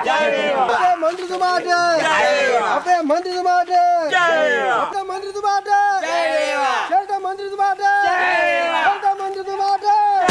අපේ මන්ත්‍රීතුමාට අපේ මන්ත්‍රීතුමාට අපේ මන්ත්‍රීතුමාට ෂෙල්ටර් මන්ත්‍රීතුමාට ෂෙල්ටර් මන්ත්‍රීතුමාට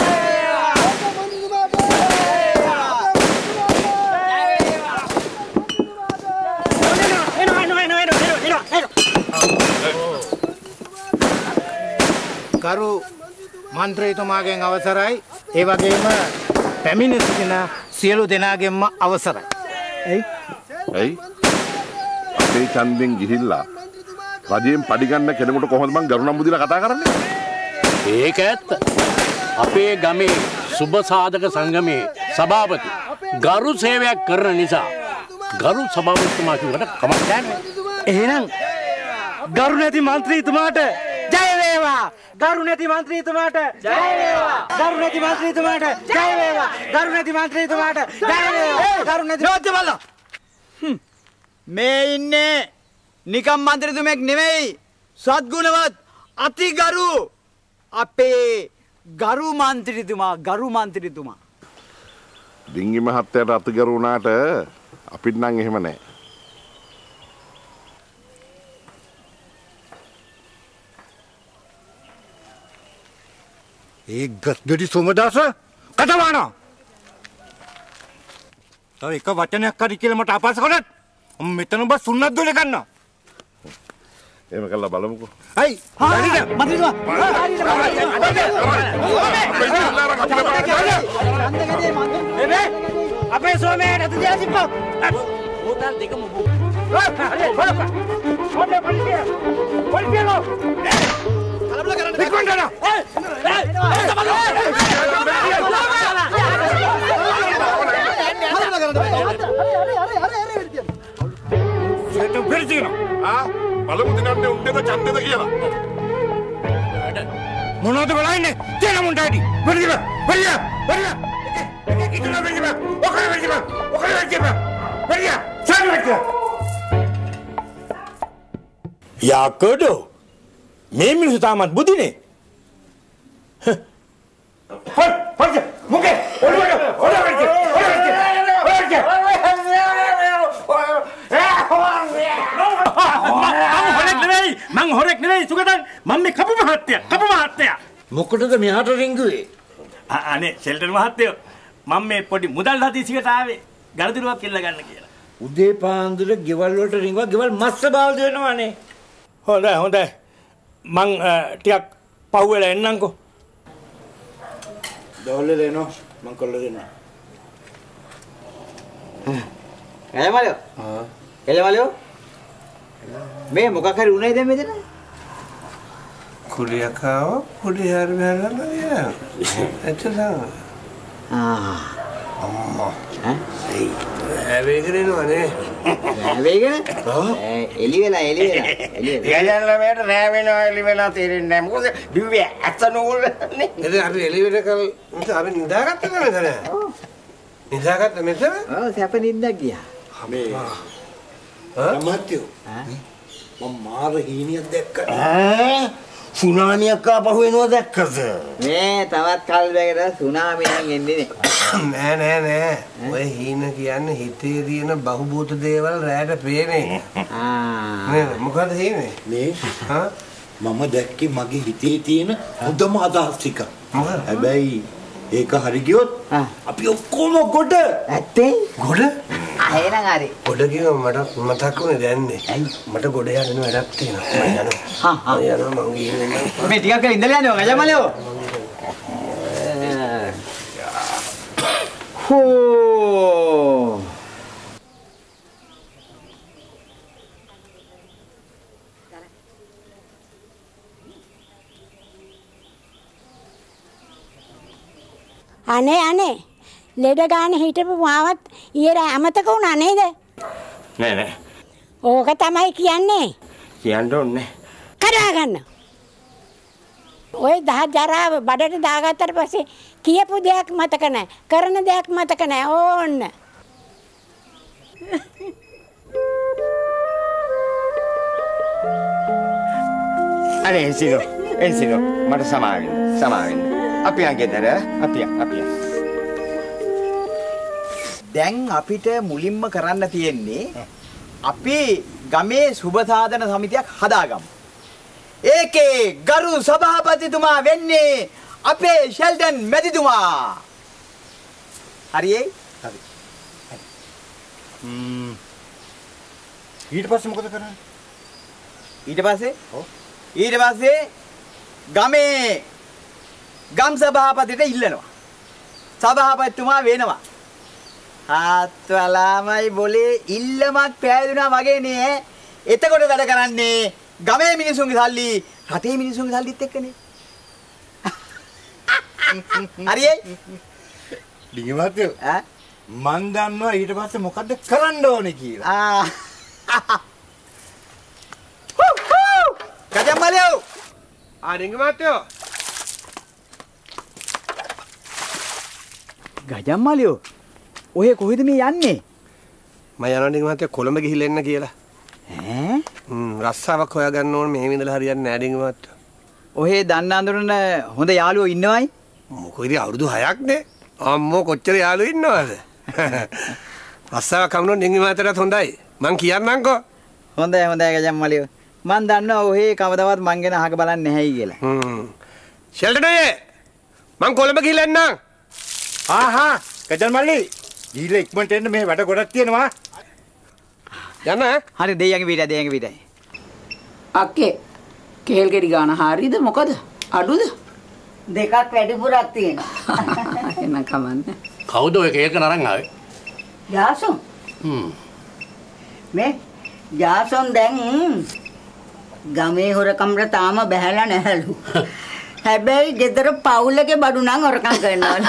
කරු මන්ත්‍රීතුමාගෙන් අවසරයි ඒ වගේම පැමිණ සිටින සියලු දෙනාගෙන්ම අවසරයි. ඇයි අපේ ඡන්දෙන් ගිහිල්ලා රජයෙන් පඩි ගන්න කෙනෙකුට කොහොමද මං ගරුණම් මුදිලා කතා කරන්නේ? ඒක ඇත්ත. අපේ ගමේ සුබ සාධක සංගමේ සභාපති ගරු සේවයක් කරන නිසා ගරු සභාපතිතුමා කිව්වට කමක් නැහැ. එහෙනම් ගරු නැති මන්ත්‍රීතුමාට ජය වේවා. ගරු නැති මන්ත්‍රීතුමාට ජය වේවා. ගරු නැති මන්ත්‍රීතුමාට ජය වේවා. ගරු නැති මන්ත්‍රීතුමාට ජය වේවා. ගරු නැති රාජ්‍යවල මේ ඉන්නේ නිකම් මන්ත්‍රීතුමෙක් නෙවෙයි සත්ගුණවත් අතිගරු අපේ ගරු මන්ත්‍රීතුමා ඩිංගි මහත්තයාට අතිගරු වුණාට අපිට නම් එහෙම නැහැ. ඒ ගස්බෙඩි සෝමදාස කටවාන. තව එක වචනයක් හරි කියලා මට අපහාස කරත් මෙතන ඔබ සුන්නත් දොලේ ගන්න. එහෙම කළා බලමුකෝ. හයි. මන්ත්‍රීතුමා. අපේ සෝමයට අත දිහා සිප්පෝ. හොටල් දෙකම බෝ. පොලිසියලෝ. කලබල කරන්න. පිටකොණ්ඩන. බලමු දිනන්නේ උන්ටද ඡන්දෙද කියලා. මොනවද බලන්නේ? තේන මුන්ටයි. වෙරිද? වෙරිද? වෙරිද? ඉතන වෙරිද? ඔකේ වෙරිද? ඔකේ වෙරිද? වෙරිද? සල්ලක. යාකඩෝ. මේ මිනිස්සු තාමත් බුදිනේ. පොල් මුගේ ඔලුවට මං හොරෙක් නෙවෙයි සුගතන් මම මේ කපු මහත්තයා මොකටද මෙහාට රින්ගුවේ? අනේ ෂෙල්ටර් මහත්තයෝ මම මේ පොඩි මුදල් හදිසියකට ආවේ ගලදිරුවක් ඉල්ල ගන්න කියලා. උදේ පාන්දර ගෙවල් වලට රින්ගුවා ගෙවල් මස්ස බාල් දෙනවනේ. හොඳයි මං ටිකක් පහුවෙලා එන්නම්කෝ. දවල්ල දෙනවා මං කොල්ල දෙනවා. එළමලෝ මේ මොකක් හරි උනේ දැන් මෙතන? කුලියකාව කුලිය හරි බහරලා නෑ. එතන අම්මා ඇවිගිනවනේ. ඇවිගින? එලි වෙලා. ගෑනලා මෙයට නෑ වෙනවා එලි වෙලා තේරෙන්නේ නෑ. මොකද දිව්වේ අතනෝල්නේ. එද අපි එලි වෙනකල් අපි නිදාගත්තද මෙතන? නිදාගත්ත මෙතන? ඔව් සැප නිින්දක් ගියා. මේ මහත්තයෝ මම මාර හීනියක් දැක්කා. සුනාමියක් ආපහු එනවා දැක්කද? මේ තවත් කල්බයකට සුනාමි නම් එන්නේ නෑ. ඔය හීන කියන්නේ හිතේ තියෙන බහුබූත දේවල් රැයට පේන්නේ. නේද? මොකද හීනේ? මේ මම දැක්කේ මගේ හිතේ තියෙන හොඳම අදහස් ටික. හැබැයි ඒක හරි ගියොත් අපි ඔක්කොම ගොඩ. ඇත්තේ? ගොඩ? එහෙනම් හරි. ගොඩ කියව මට මතක් වුණේ දැන්නේ. මට ගොඩ යන්න වැඩක් තියෙනවා. මම යනවා මං ගිහින් මේ ටිකක් ඉඳලා යනවා ගජමලෝ. හෝ අනේ ලෙඩ ගන්න හිටපු මාවත් ඊයේ අමතක වුණා නේද? නෑ. ඕක තමයි කියන්නේ. කියන්න ඕනේ. කරා ගන්න. ඔය දහ ජරාව බඩට දාගත්තට පස්සේ කියපු දෙයක් මතක නැහැ. කරන දෙයක් මතක නැහැ. ඕන්න. අනේ එන්සිනෝ මට සමාවෙන්න. අපි යන් ගෙදර අපි දැන් අපිට මුලින්ම කරන්න තියෙන්නේ අපි ගමේ සුබ සාධන සමිතියක් හදාගමු. ඒකේ ගරු සභාපතිතුමා වෙන්නේ අපේ ෂෙල්ටන් මැතිතුමා. හරියි? හරි. ඊට පස්සේ මොකද කරන්නේ? ඊට පස්සේ ගමේ ගම් සභාපතිට ඉල්ලනවා. සභාපතිතුමා වෙනවා. ආත්වලාමයි બોලේ ඉල්ලමක් පෑදුනා වගේ නේ. එතකොට වැඩ කරන්නේ ගමේ මිනිසුන්ගේ සල්ලි රටේ මිනිසුන්ගේ සල්ලිත් එක්කනේ. හරියි? ඩිංගි මහත්තයෝ මන් දන්නවා ඊට පස්සේ මොකද්ද කරන්න ඕනේ කියලා. ගජම්මලියෝ ඩිංගි මහත්තයෝ ගජම්මලියෝ ඔය කොහෙද මේ යන්නේ? මම යනවා ඩිංගි මහත්තයෝ කොළඹ ගිහිල්ලා එන්න කියලා. ඈ? රස්සාවක් හොයාගන්න ඕනේ මෙහෙම ඉඳලා හරියන්නේ නැහැ ඩිංගි මහත්තයෝ. ඔහේ දන්න අඳුරන හොඳ යාළුවෝ ඉන්නවයි? මොකද අවුරුදු 6ක් නේ. අම්මෝ කොච්චර යාළුවෝ ඉන්නවද? රස්සාවක් හම්බුනොත් ඩිංගි මහත්තයටත් හොඳයි. මං කියන්නම්කෝ. හොඳයි ගජම්මලියෝ. මන් දන්නවා ඔහේ කවදාවත් මං ගැන අහක බලන්නේ නැහැයි කියලා. ෂෙල්ටන් අයියේ මං කොළඹ ගිහිල්ලා එන්නම්. ආහා ගජන් මල්ලි ඊළ ඉක්මනට එන්න මේ වැඩ ගොඩක් තියෙනවා. යන්න. හරි දෙයියන්ගේ පිටයි. අක්කේ කේල් ගෙඩි ගාන හරියද මොකද? අඩුද? දෙකක් වැඩිපුරක් තියෙනවා. එන්න කමන්නේ. කවුද ඔය කේක නරන් ආවේ? ජාසොන්. මේ ජාසොන් දැන් ගමේ හොරකම්ට තාම බහැලා නැහැලු. හැබැයි ගෙදර පවුලගේ බඩු නම් හොරකම් කරනවලු.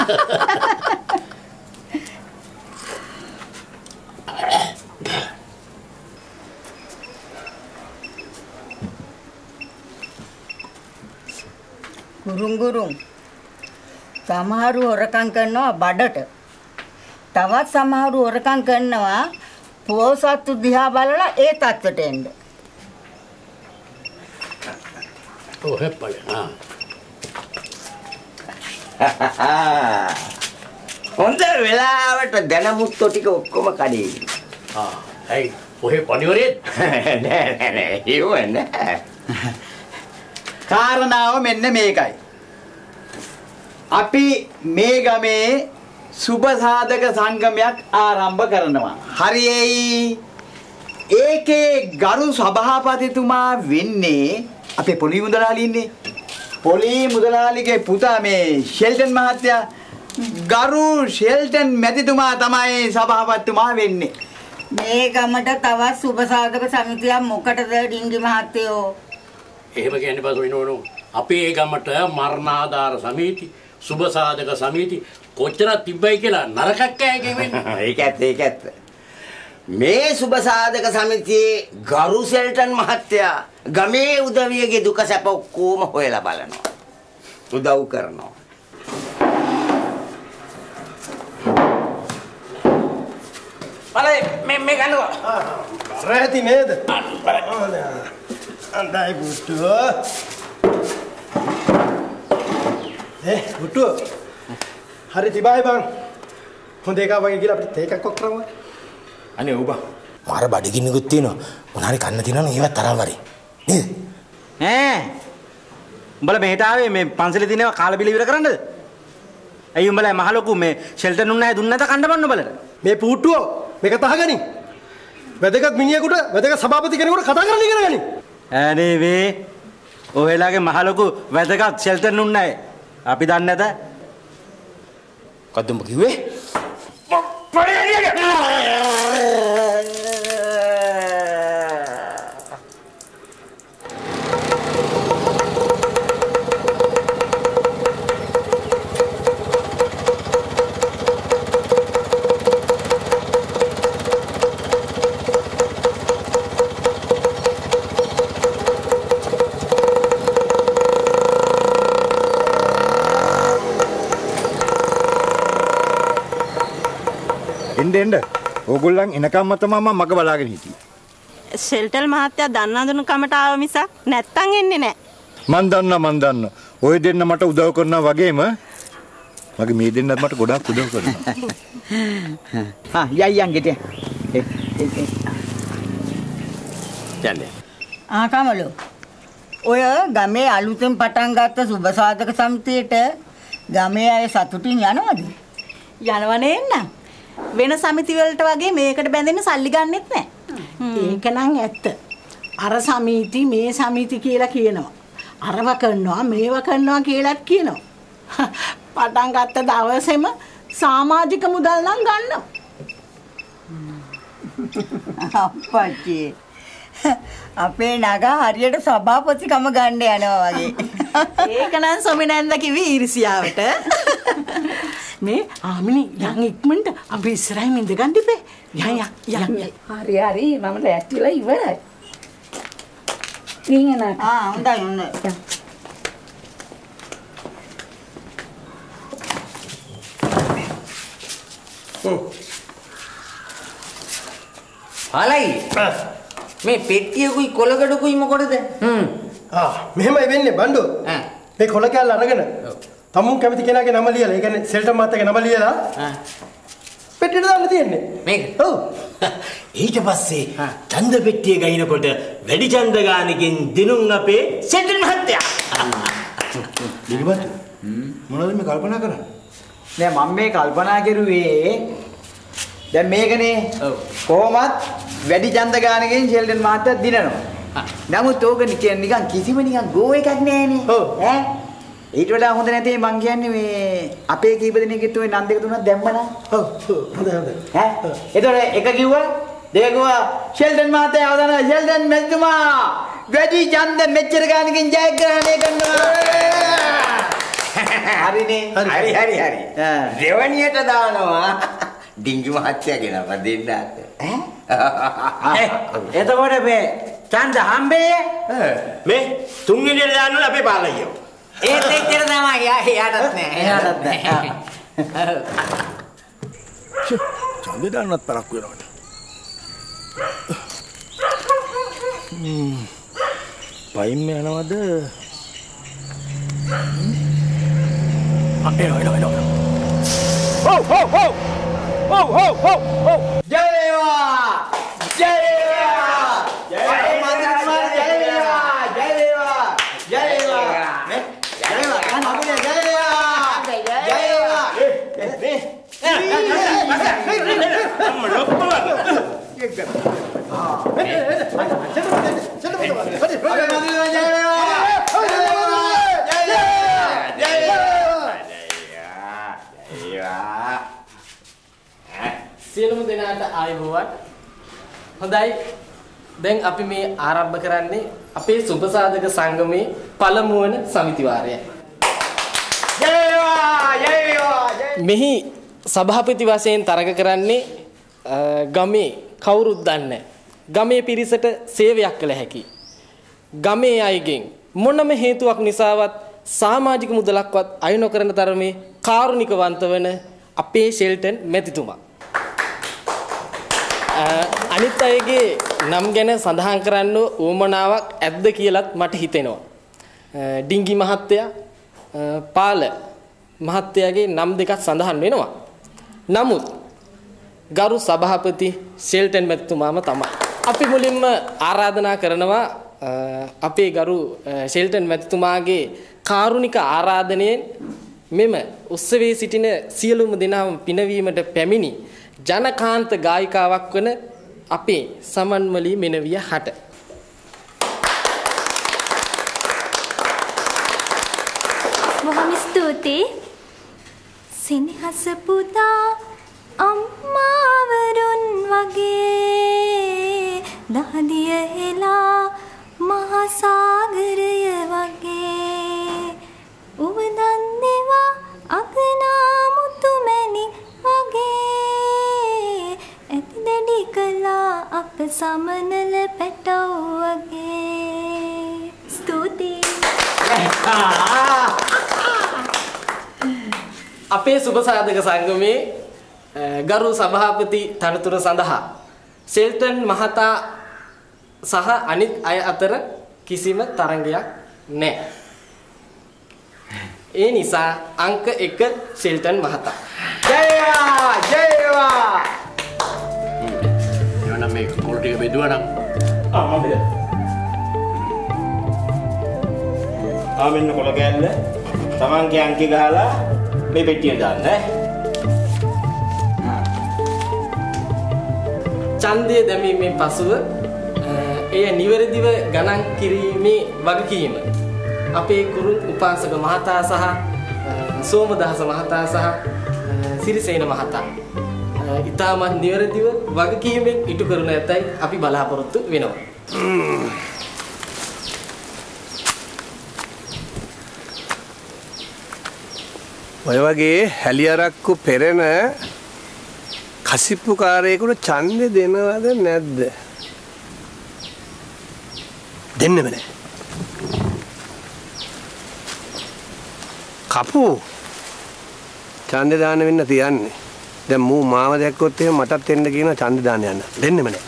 ගුරුම් සමහරු හොරකම් කරනවා බඩට. තවත් සමහරු හොරකම් කරනවා පොසත්තු දිහා බලලා ඒ තත්ත්වයට එන්න. ඔය හෙප්පල. හොඳ වෙලාවට දැනමුත්තෝ ටික ඔක්කොම කඩේ. ඇයි ඔය පණිවරේ? නෑ ඒව නෑ. කාරණාව මෙන්න මේකයි. අපි මේ ගමේ සුබ සාධක සංගමයක් ආරම්භ කරනවා. හරියයි. ඒකේ ගරු සභාපතිතුමා වෙන්නේ අපේ පොලි මුදලාලි ඉන්නේ. පොලි මුදලාලිගේ පුතා මේ ෂෙල්ටන් මහත්තයා. ගරු ෂෙල්ටන් මැතිතුමා තමයි සභාපතිතුමා වෙන්නේ. මේ ගමට තවත් සුබ සාධක සමිතියක් මොකටද ඩිංගි මහත්තයෝ? එහෙම කියන්නේ බසෝ ඉනෝනෝ. අපේ ගමට මරණාධාර සමිති, සුබ සාධක සමිති කොච්චරක් තිබ්බයි කියලා නරකක් ඇයි වෙන්නේ. ඒක ඇත්ත. මේ සුබ සාධක සමිතියේ ගරු ෂෙල්ටන් මහත්තයා ගමේ උදවියගේ දුක සැප ඔක්කොම හොයලා බලනවා. උදව් කරනවා. බලයි මේ ගන්නවා. රැති නේද? අඬයි පුටුව. පුටුව. හරි තිබයි බං. හොඳ එකක් වගේ කියලා අපිට තේකක් කොක් කරමු. අනේ ඔබ මාර බඩගින්නකුත් තියෙනවා. මොනාරි කන්න තියෙනවනේ ඒවත් තරම් වරේ. නේද? උඹලා මෙහෙට ආවේ මේ පන්සලේ තියෙනවා කාලා බිල ඉවර කරන්නද? ඇයි උඹලා මහ ලොකු මේ ෂෙල්ටන් උන්නයි දුන්න නැත කන්න බන්න උඹලට. මේ පුටුව මේක තහගනි. වැදගත් මිනිහෙකුට වැදගත් සභාපති කෙනෙකුට කතා කරන්න ඉගෙන ගනි. අනේ වේ ඔයලාගේ මහ ලොකු වැදගත් ෂෙල්ටන් උන්නයි. අපි දන්නේ නැත. කද්දුඹ කිව්වේ? එන්න ඕගොල්ලන් එනකම්ම තමයි මම මග බලාගෙන හිටියේ. ෂෙල්ටන් මහත්තයා දන්නඳුන කමට ආව මිසක් නැත්තම් එන්නේ නැහැ. මන් දන්නවා. ඔය දෙන්න මට උදව් කරනවා වගේම මගේ මේ දෙන්නත් මට ගොඩාක් උදව් කරනවා. යන් ගෙට. යන්නේ. කමලු. ඔය ගමේ අලුතෙන් පටන් ගත්ත සුබසාධක සමිතියට ගමේ අය සතුටින් යනවද? යනවනේ නං. වෙන සමිති වලට වගේ මේකට බැඳෙන්න සල්ලි ගන්නෙත් නැහැ. ඒක නම් ඇත්ත. අර සමිති මේ සමිති කියලා කියනවා. අරව කරනවා මේව කරනවා කියලාත් කියනවා. පටන් ගත්ත දවසේම සමාජික මුදල් නම් ගන්නවා. අප්පච්චි. අපේ නගා හරියට සභාපතිකම ගන්න යනවා වගේ. ඒක නම් සොමිනන්ද කිව්වේ ඊර්ෂියාවට. මේ ආමිනි යන් ඉක්මනට අපි ඉස්සරහින් ඉඳ ගන්න ඉපේ. යන්. හරි මම ලෑස්තිලා ඉවරයි. නියන. හොඳයි. හලයි. මේ පෙට්ටියකුයි කොලකඩකුයි මොකටද? මෙහෙමයි වෙන්නේ බණ්ඩෝ. මේ කොල කැල්ල අරගෙන තමුන් කැමති කෙනාගේ නම ලියලා, ඒ කියන්නේ සෙල්ටම් මාත්‍යාගේ නම ලියලා පෙට්ටියට දාන්න තියෙන්නේ. මේක. ඔව්. ඊට පස්සේ ඡන්ද පෙට්ටිය ගහිනකොට වැඩි ඡන්ද ගානකින් දිනුම් අපේ සෙල්ටන් මහත්තයා. දිගමත් මොනවද මේ කල්පනා කරන්නේ? නෑ මම මේ කල්පනා කරුවේ දැන් මේකනේ කොහොමත් වැඩි ඡන්ද ගානකින් ෂෙල්ටන් මහත්තයා දිනනවා. නමුත් ඕක නිකන් කිසිම නිකන් ගෝ එකක් නෑනේ. ඈ ඊට වඩා හොඳ නැතේ මං කියන්නේ මේ අපේ කීප දෙනෙක්ගෙත් ඔය නන් දෙක තුනක් දැම්මනා. ඔව් හොඳයි. ඈ එතකොට එක කිව්වා දෙක කිව්වා ෂෙල්ටන් මහත්තයා අවදාන ෂෙල්ටන් මෙතුමා වැඩි ඡන්ද මෙච්චර ගානකින් ජයග්‍රහණය කරනවා. හරිනේ. හරි. දෙවණියට දානවා. ඩිංගි මහත්තයාගෙන අප දෙන්නත්. එතකොට මේ ඡන්ද හම්බේ මේ තුන්වෙනියට දාන්න ඕනේ අපේ පාලයියෝ. ඒත් එච්චර තමයි එයාටත් නෑ. ඡන්දේ දාන්නත් පරක්කු වෙනවට. පයින් යනවද? එනවා. හෝ. ජය වේවා! ජය වේවා! ජය වේවා! ජය වේවා! ජය වේවා! ජය වේවා! ජය වේවා! කන අපේ ජය වේවා! ජය වේවා! සියලුම දෙනාට ආයුබෝවන්. හොඳයි. දැන් අපි මේ ආරම්භ කරන්නේ අපේ සුබසාධක සංගමේ පළමු වන සමිති වාරයයි. මෙහි සභාපති වශයෙන් තරග කරන්නේ ගමේ කවුරුත් දන්නේ ගමේ පිරිසට සේවයක් කළ හැකි ගමේ අයගෙන් මොනම හේතුවක් නිසාවත් සමාජික මුදලක්වත් අය නොකරන තරමේ කාරුණිකවන්ත වන අපේ ෂෙල්ටන් මැතිතුමා. අනිත් අයගේ නම් ගැන සඳහන් කරන්න උවමනාවක් ඇද්ද කියලත් මට හිතෙනවා. ඩිංගි මහත්තයා පාල මහත්තයාගේ නම් දෙකක් සඳහන් වෙනවා. නමුත් ගරු සභාපති ෂෙල්ටන් මැතිතුමාම තමයි. අපි මුලින්ම ආරාධනා කරනවා අපේ ගරු ෂෙල්ටන් මැතිතුමාගේ කාරුණික ආරාධනයෙන් මෙම උත්සවයේ සිටින සියලුම දෙනාම පිනවීමට පැමිණි ජනකාන්ත ගායිකාවක් වන අපේ සමන්මලී මෙනවිය හට. බොහොම ස්තුතියි. සෙනෙහස පුදා අම්මාවරුන් වගේ දහදිය හෙලා මහා සාගරය වගේ උවදන් දෙවා අගනා මුතු මැණික් වගේ ඇති දැඩි කළා අප සමනල පැටව් වගේ. ස්තුතියි. අපේ සුබසාධක සංගමේ ගරු සභාපති තනතුර සඳහා ෂෙල්ටන් මහතා සහ අනිත් අය අතර කිසිම තරඟයක් නැහැ. ඒ නිසා අංක 1 ෂෙල්ටන් මහතා. ජයවා ජයවා. එවනම් මේ කොළ ටික බෙදුවා නම් මමද? මෙන්න කොළ කෑල්ල. තමන්ගේ අංකේ ගහලා මේ පෙට්ටියට දාන්න ඈ. ඡන්දය දැමීමෙන් පසුව එය නිවැරදිව ගණන් කිරීමේ වගකීම අපේ කුරුල් උපාසක මහතා සහ සෝමදාස මහතා සහ සිරිසේන මහතා ඉතාමත් නිවැරදිව වගකීමෙන් ඉටු කරන ඇතයි අපි බලාපොරොත්තු වෙනවා. ඔය වගේ හැලියරක්කු පෙරෙන කසිප්පුකාරයෙකුට ඡන්දෙ දෙනවද නැද්ද? දෙන්නෙම නෑ. කපු ඡන්දෙ දාන්න වෙන්න තියන්නේ. දැන් මූ මාව දැක්කොත් එහෙම මටත් එන්න කියන ඡන්දෙ දාන්න යන්න. දෙන්නෙම නෑ.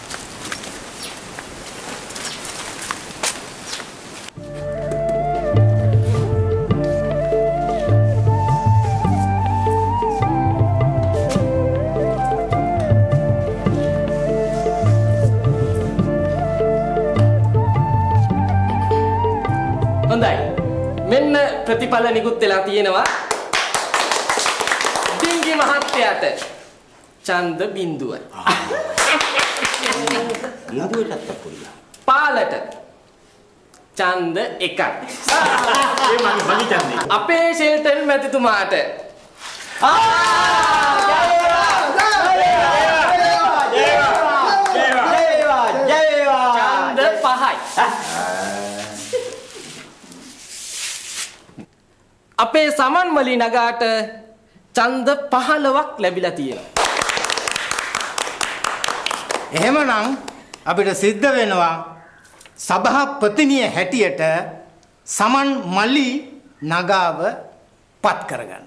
ප්‍රතිඵල නිකුත් වෙලා තියෙනවා. ඩිංගි මහත්තයාට ඡන්ද බිඳුවයි. බිඳුවටත් අපුරිය. පාලට ඡන්ද 1යි. ඒ මගේ ඡන්දේ. අපේ ෂෙල්ටන් මැතිතුමාට ඡන්ද 5යි. අපේ සමන්මලි නගාට ඡන්ද 15ක් ලැබිලා තියෙනවා. එහෙමනම් අපිට සිද්ධ වෙනවා සභාපතිනිය හැටියට සමන් මලි නගාව පත් කරගන්න.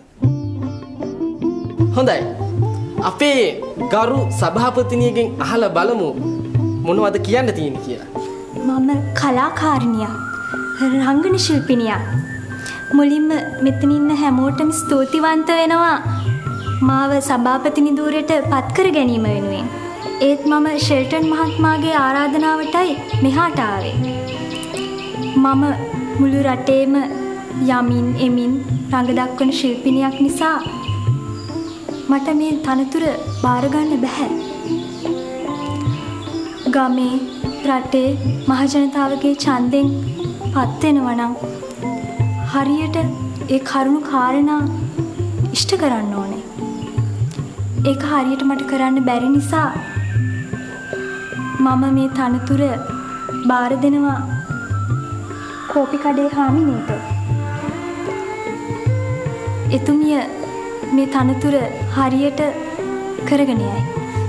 හොඳයි. අපේ ගරු සභාපතිනියගෙන් අහලා බලමු මොනවද කියන්න තියෙන්නේ කියලා. මම කලාකාරිනියක්. රංගන ශිල්පිනියක්. මුලින්ම මෙතන ඉන්න හැමෝටම ස්තුතිවන්ත වෙනවා මාව සභාපතිනි ධූරයට පත් කර ගැනීම වෙනුවෙන්. ඒත් මම ෂෙල්ටන් මහත්මයාගේ ආරාධනාවටයි මෙහාට ආවේ. මම මුළු රටේම යමින් එමින් රඟ දක්වන ශිල්පිනියක් නිසා මට මේ තනතුර බාර ගන්න බෑ. ගමේ රටේ මහජනතාවගේ ඡන්දෙන් පත් වෙනවා නම් හරියට ඒ කරුණු කාරණා ඉෂ්ට කරන්න ඕනේ. ඒක හරියට මට කරන්න බැරි නිසා මම මේ තනතුර බාර දෙනවා කෝපි කඩේ හාමිනේට. එතුමිය මේ තනතුර හරියට කරගෙන යයි.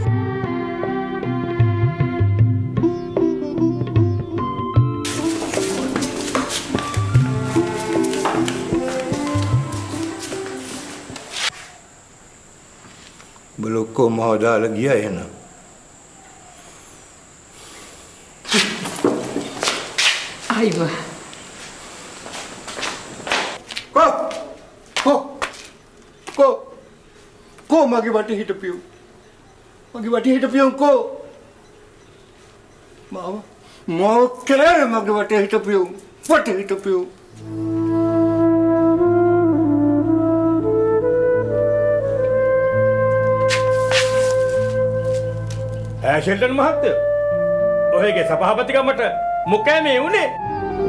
බලොක්කෝ මහදාලා ගියා එහෙනම්. අයිව. කෝ මගේ වටේ හිටපියු. මගේ වටේ හිටපියු කෝ. මාව කරේ මගේ වටේ හිටපියු. වටේ හිටපියු. ෂෙල්ටන් මහත්තයෝ ඔයගේ සභාපතිකමට මොකෑ මේ උනේ?